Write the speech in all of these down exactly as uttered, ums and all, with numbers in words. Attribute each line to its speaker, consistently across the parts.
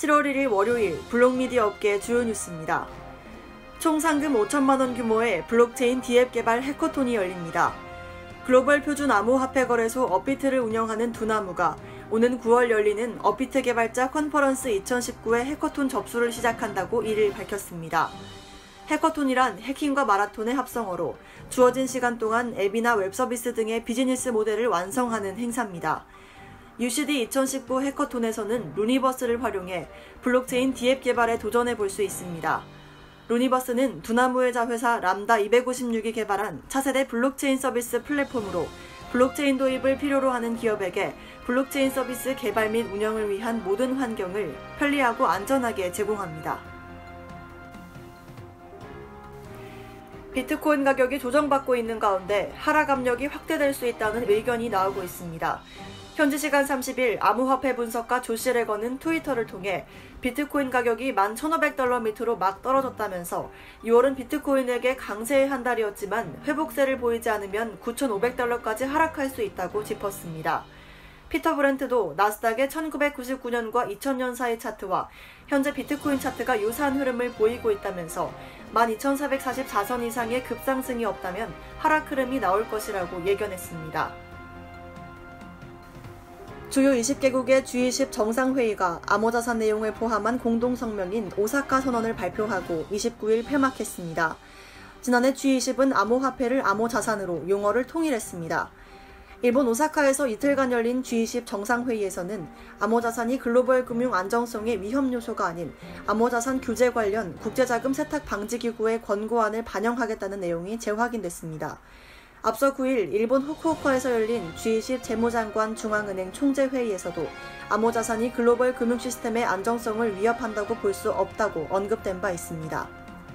Speaker 1: 칠월 일일 월요일 블록미디어 업계의 주요 뉴스입니다. 총 상금 오천만 원 규모의 블록체인 디앱 개발 해커톤이 열립니다. 글로벌 표준 암호화폐 거래소 업비트를 운영하는 두나무가 오는 구월 열리는 업비트 개발자 컨퍼런스 이천십구의 해커톤 접수를 시작한다고 이일 밝혔습니다. 해커톤이란 해킹과 마라톤의 합성어로 주어진 시간 동안 앱이나 웹서비스 등의 비즈니스 모델을 완성하는 행사입니다. 유씨디 이천십구 해커톤에서는 루니버스를 활용해 블록체인 디앱 개발에 도전해 볼 수 있습니다. 루니버스는 두나무의 자회사 람다 이백오십육이 개발한 차세대 블록체인 서비스 플랫폼으로 블록체인 도입을 필요로 하는 기업에게 블록체인 서비스 개발 및 운영을 위한 모든 환경을 편리하고 안전하게 제공합니다. 비트코인 가격이 조정받고 있는 가운데 하락 압력이 확대될 수 있다는 의견이 나오고 있습니다. 현지 시간 삼십일 암호화폐 분석가 조시 레거는 트위터를 통해 비트코인 가격이 만 천오백 달러 밑으로 막 떨어졌다면서 유월은 비트코인에게 강세의 한 달이었지만 회복세를 보이지 않으면 구천오백 달러까지 하락할 수 있다고 짚었습니다. 피터 브렌트도 나스닥의 천구백구십구 년과 이천 년 사이 차트와 현재 비트코인 차트가 유사한 흐름을 보이고 있다면서 만 이천사백사십사 선 이상의 급상승이 없다면 하락 흐름이 나올 것이라고 예견했습니다. 주요 이십 개국의 지 이십 정상회의가 암호자산 내용을 포함한 공동성명인 오사카 선언을 발표하고 이십구일 폐막했습니다. 지난해 지 이십은 암호화폐를 암호자산으로 용어를 통일했습니다. 일본 오사카에서 이틀간 열린 지 이십 정상회의에서는 암호자산이 글로벌 금융 안정성의 위험 요소가 아닌 암호자산 규제 관련 국제자금 세탁 방지기구의 권고안을 반영하겠다는 내용이 재확인됐습니다. 앞서 구일 일본 후쿠오카에서 열린 지 이십 재무장관 중앙은행 총재회의에서도 암호자산이 글로벌 금융 시스템의 안정성을 위협한다고 볼 수 없다고 언급된 바 있습니다.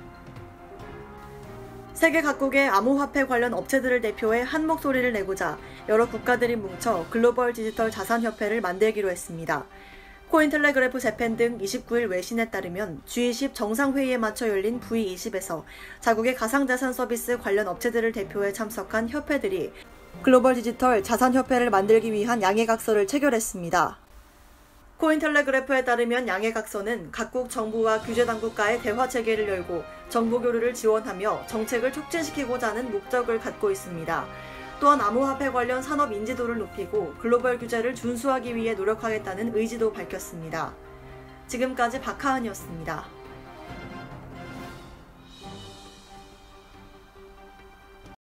Speaker 1: 세계 각국의 암호화폐 관련 업체들을 대표해 한 목소리를 내고자 여러 국가들이 뭉쳐 글로벌 디지털 자산협회를 만들기로 했습니다. 코인텔레그래프 재팬 등 이십구일 외신에 따르면 지 이십 정상회의에 맞춰 열린 브이 이십에서 자국의 가상자산 서비스 관련 업체들을 대표해 참석한 협회들이 글로벌 디지털 자산협회를 만들기 위한 양해각서를 체결했습니다. 코인텔레그래프에 따르면 양해각서는 각국 정부와 규제당국과의 대화체계를 열고 정보 교류를 지원하며 정책을 촉진시키고자 하는 목적을 갖고 있습니다. 또한 암호화폐 관련 산업 인지도를 높이고 글로벌 규제를 준수하기 위해 노력하겠다는 의지도 밝혔습니다. 지금까지 박하은이었습니다.